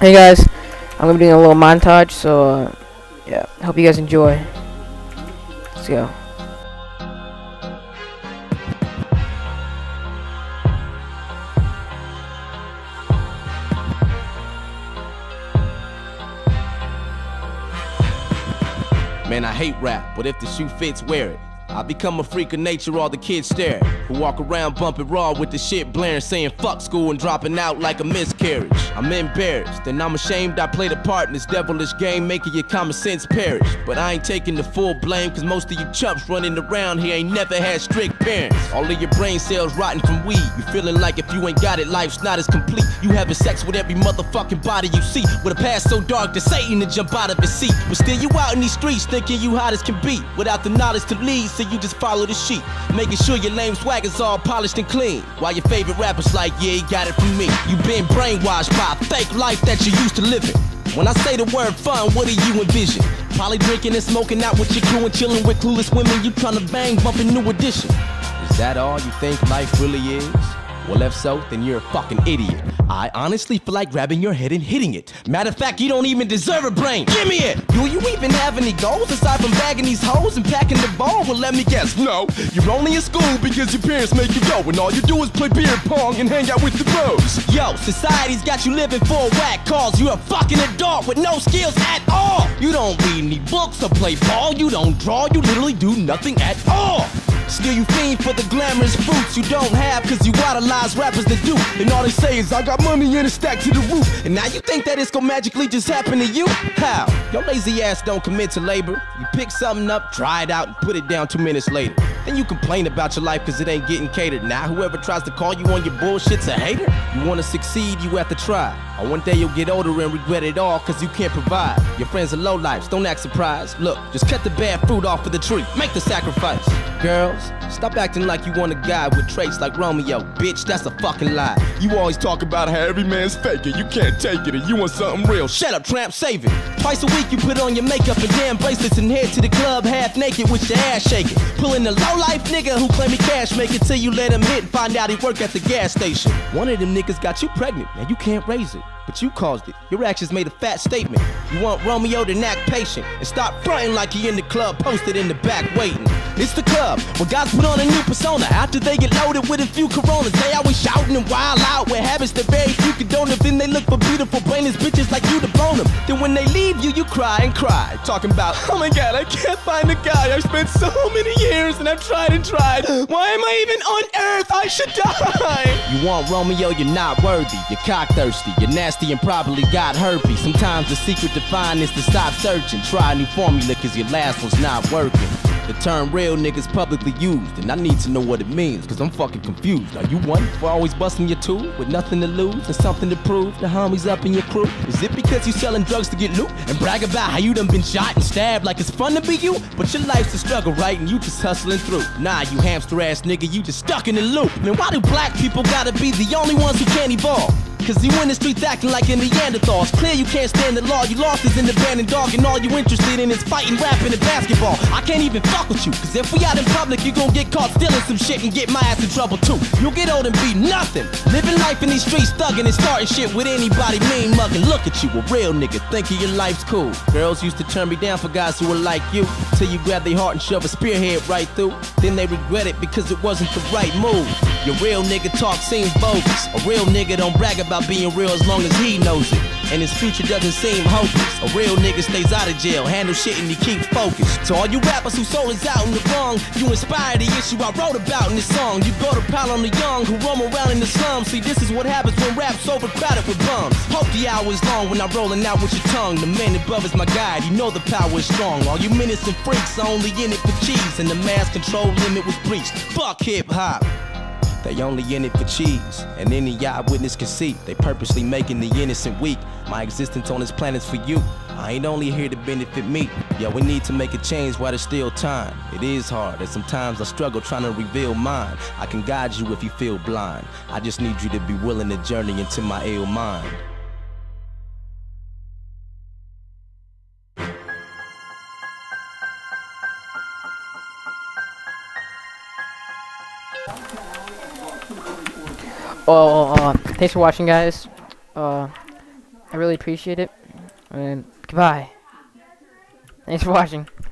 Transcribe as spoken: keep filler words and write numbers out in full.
Hey guys, I'm gonna be doing a little montage, so uh, yeah, hope you guys enjoy. Let's go. Man, I hate rap, but if the shoe fits, wear it. I become a freak of nature, all the kids stare at, who walk around bumping raw with the shit blaring, saying fuck school and dropping out like a miscarriage. I'm embarrassed, and I'm ashamed I played a part in this devilish game, making your common sense perish. But I ain't taking the full blame, cause most of you chumps running around here ain't never had strict parents. All of your brain cells rotting from weed. You feeling like if you ain't got it, life's not as complete. You having sex with every motherfucking body you see, with a past so dark that Satan to jump out of his seat. But still you out in these streets thinking you hot as can be, without the knowledge to lead, so you just follow the sheep, making sure your lame swag is all polished and clean, while your favorite rapper's like, yeah, he got it from me. You been brainwashed by a fake life that you used to live in. When I say the word fun, what do you envision? Probably drinking and smoking out with your crew and chilling with clueless women you tryna bang, bumping New Edition. Is that all you think life really is? Well, if so, then you're a fucking idiot. I honestly feel like grabbing your head and hitting it. Matter of fact, you don't even deserve a brain. Give me it! Do you even have any goals aside from bagging these hoes and packing the ball? Well, let me guess, no. You're only in school because your parents make you go, and all you do is play beer pong and hang out with the bros. Yo, society's got you living for a whack cause you're a fucking adult with no skills at all. You don't read any books or play ball. You don't draw. You literally do nothing at all. Still you fiend for the glamorous fruits you don't have, cause you idolize rappers that do, and all they say is I got money in a stack to the roof. And now you think that it's gonna magically just happen to you? How? Your lazy ass don't commit to labor. You pick something up, try it out, and put it down two minutes later. Then you complain about your life cause it ain't getting catered. Now whoever tries to call you on your bullshit's a hater. You wanna succeed, you have to try. Or one day you'll get older and regret it all cause you can't provide. Your friends are lowlifes, don't act surprised. Look, just cut the bad fruit off of the tree, make the sacrifice. Girls, stop acting like you want a guy with traits like Romeo. Bitch, that's a fucking lie. You always talk about how every man's faking. You can't take it and you want something real. Shut up, tramp, save it. Twice a week you put on your makeup and damn bracelets and head to the club half naked with your ass shaking. Pulling the low-life nigga who claim he cash make it till you let him hit and find out he work at the gas station. One of them niggas got you pregnant, now you can't raise it, but you caused it. Your actions made a fat statement. You want Romeo to act patient and stop fronting like he in the club posted in the back waiting. It's the club where guys put on a new persona after they get loaded with a few coronas. They always shouting and wild out with habits that very few condone them. Then they look for beautiful brainless bitches like you to bone them. Then when they leave you, you cry and cry, talking about, oh my god, I can't find a guy. I've spent so many years and I've tried and tried. Why am I even on earth? I should die. You want Romeo, you're not worthy. You're cock thirsty, you're nasty and probably got herpes. Sometimes the secret to find is to stop searching. Try a new formula cause your last one's not working. The term real niggas publicly used, and I need to know what it means, cause I'm fucking confused. Are you one for always busting your tool with nothing to lose and something to prove? The homies up in your crew? Is it because you selling drugs to get loot and brag about how you done been shot and stabbed like it's fun to be you? But your life's a struggle, right? And you just hustling through. Nah, you hamster ass nigga, you just stuck in the loop. Man, why do black people gotta be the only ones who can't evolve? Cause you in the streets acting like a Neanderthal. It's clear you can't stand the law. You lost as an abandoned dog, and all you interested in is fighting, rapping, and basketball. I can't even fuck with you, cause if we out in public, you gon' get caught stealing some shit and get my ass in trouble too. You'll get old and be nothing. Living life in these streets, thugging and starting shit with anybody mean mugging. Look at you, a real nigga, thinking your life's cool. Girls used to turn me down for guys who were like you, till you grab their heart and shove a spearhead right through. Then they regret it because it wasn't the right move. Your real nigga talk seems bogus. A real nigga don't brag about being real as long as he knows it, and his future doesn't seem hopeless. A real nigga stays out of jail, handle shit and he keeps focused. To all you rappers whose soul is out in the wrong, you inspire the issue I wrote about in this song. You go to pile on the young who roam around in the slums. See, this is what happens when rap's overcrowded with bums. Hope the hour is long when I'm rolling out with your tongue. The man above is my guide, you know the power is strong. All you menace and freaks are only in it for cheese, and the mass control limit was breached. Fuck hip-hop. They only in it for cheese, and any eyewitness can see they purposely making the innocent weak. My existence on this planet's for you. I ain't only here to benefit me. Yeah, we need to make a change while there's still time. It is hard, and sometimes I struggle trying to reveal mine. I can guide you if you feel blind. I just need you to be willing to journey into my ill mind. Oh, uh, thanks for watching, guys. Uh, I really appreciate it. And goodbye. Thanks for watching.